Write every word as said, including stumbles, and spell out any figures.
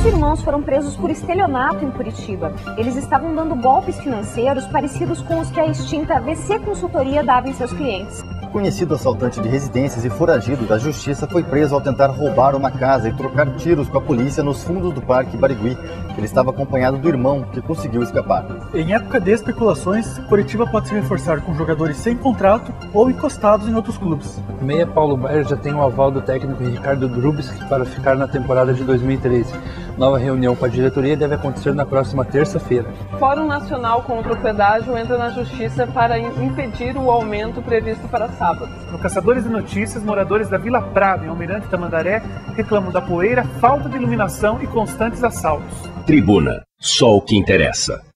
Dois irmãos foram presos por estelionato em Curitiba. Eles estavam dando golpes financeiros parecidos com os que a extinta V C Consultoria dava em seus clientes. O conhecido assaltante de residências e foragido da justiça foi preso ao tentar roubar uma casa e trocar tiros com a polícia nos fundos do Parque Barigui. Ele estava acompanhado do irmão, que conseguiu escapar. Em época de especulações, Curitiba pode se reforçar com jogadores sem contrato ou encostados em outros clubes. O meia Paulo Baier já tem o aval do técnico Ricardo Grubski para ficar na temporada de dois mil e treze. Nova reunião com a diretoria deve acontecer na próxima terça-feira. Fórum Nacional contra o Pedágio entra na justiça para impedir o aumento previsto para sábado. No Caçadores de Notícias, moradores da Vila Prado, em Almirante Tamandaré, reclamam da poeira, falta de iluminação e constantes assaltos. Tribuna, só o que interessa.